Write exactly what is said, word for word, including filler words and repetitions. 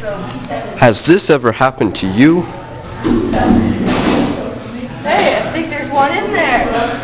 Has this ever happened to you? Hey, I think there's one in there.